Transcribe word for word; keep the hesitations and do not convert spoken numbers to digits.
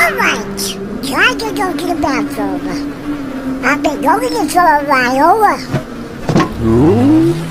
right. Time to go to the bathroom. I've been going for a while. Ooh.